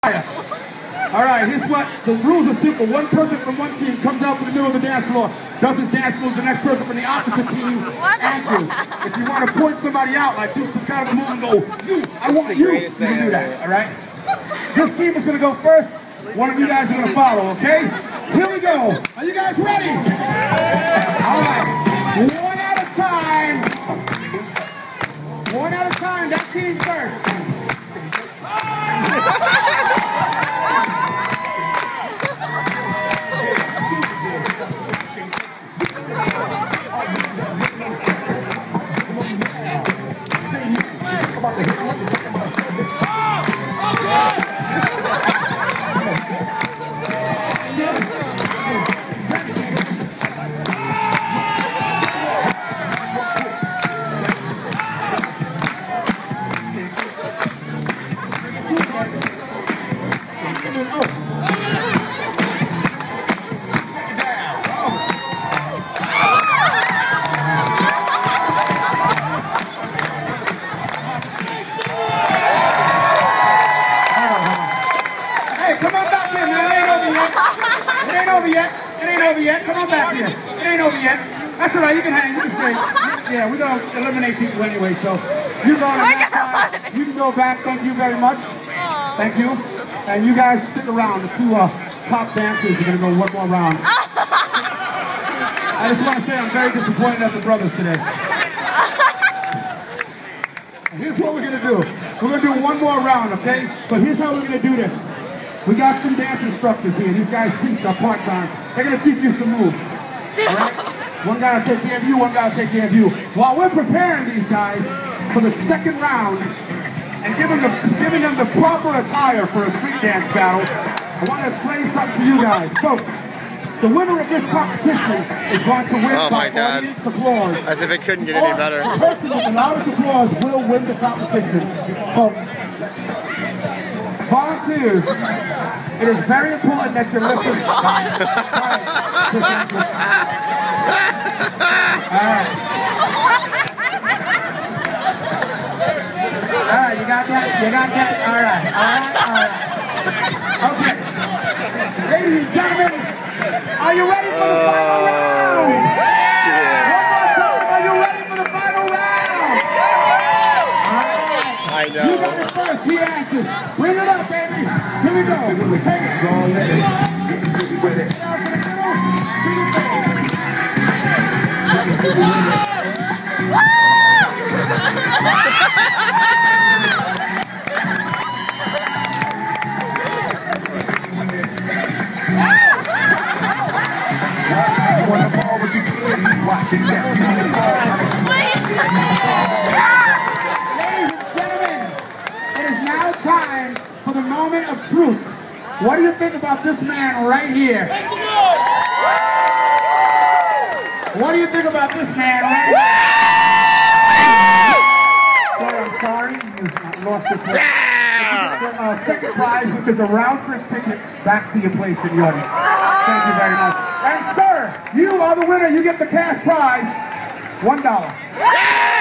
All right, here's what, the rules are simple. One person from one team comes out to the middle of the dance floor, does his dance moves, the next person from the opposite team answers. If you want to point somebody out, like do some kind of move and go, you, I want you, you can do that, all right? This team is going to go first. One of you guys are going to follow, okay? Here we go. Are you guys ready? All right, one at a time. One at a time, that team first. Come on back here. It ain't over yet. That's all right. You can hang. You can stay. Yeah, we're going to eliminate people anyway, so you go on that side. You can go back. Thank you very much. Thank you. And you guys stick around. The two top dancers are going to go one more round. I just want to say I'm very disappointed at the brothers today. Here's what we're going to do. We're going to do one more round, okay? But here's how we're going to do this. We got some dance instructors here. These guys teach part-time. They're going to teach you some moves. All right? One guy will take care of you, one guy will take care of you. While we're preparing these guys for the second round and giving them the proper attire for a street dance battle, I want to explain something to you guys. So, the winner of this competition is going to win by audience applause. As if it couldn't get any better. The person with the loudest applause will win the competition. Folks. Volunteers, it is very important that you listen. All right, you got that? You got that? All right. Okay. Ladies and gentlemen, are you ready for the final round? One more time, are you ready for the final round? I know. You got it first, he answers. Bring it up, baby. Here we go. Take it. Go, let it. Get out to the middle. Bring it back. Time for the moment of truth. What do you think about this man right here? What do you think about this man right here? I'm sorry, you lost your place. Second prize, which is a round trip ticket back to your place in the audience. Thank you very much. And sir, you are the winner. You get the cash prize, $1.